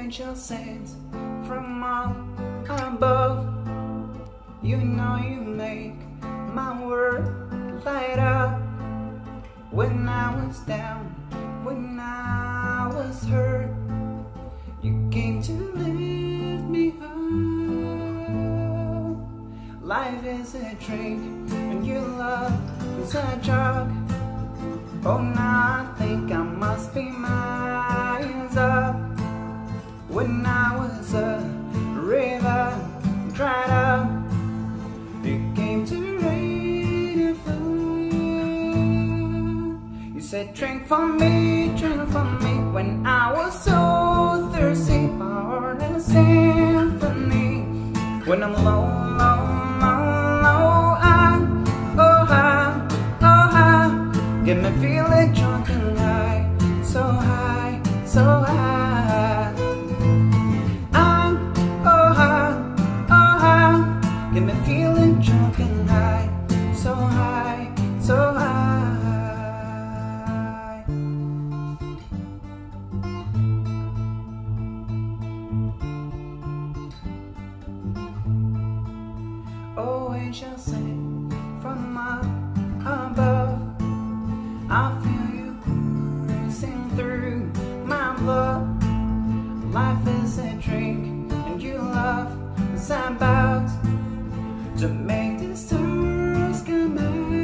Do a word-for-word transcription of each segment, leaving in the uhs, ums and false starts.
angel sings from up above. You know you make my world light up. When I was down, when I was hurt, you came to lift me up. Life is a drink and your love is a drug. Oh, now I think I must be miles up. When I was a river dried up, you came to rain and flood. You said drink for me, drink for me. When I was so thirsty, my heart is a symphony. When I'm low, low, low, low, I, oh, high, oh, high. Get me feeling drunk and high, so high, so high. I'm oh high, oh high. Get me feeling drunk and high, so high, so high. Oh, angels sing from up above. I feel you coursing through my blood. Life is a drink and your love is about to make the stars come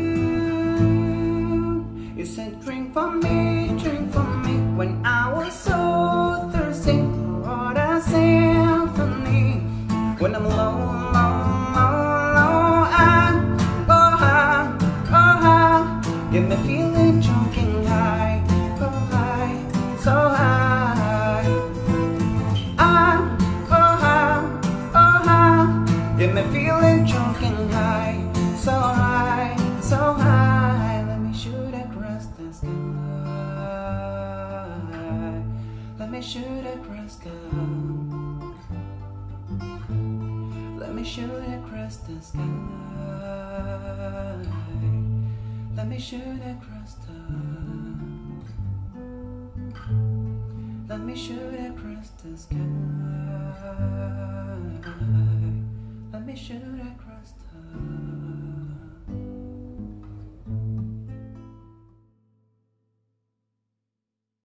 out. You said drink for me, drink for me. When I was so thirsty, what a symphony. When I'm low, low, low, low, I'm oh high, oh high. Get me feeling drunk and high, oh high, so high. I'm oh high, oh high. Get me feeling drunk and high, so high, so high. Let me shoot across the sky. Let me shoot across the. Let me shoot across the sky. Let me shoot across the. Let me shoot across the sky. Let me shoot across the.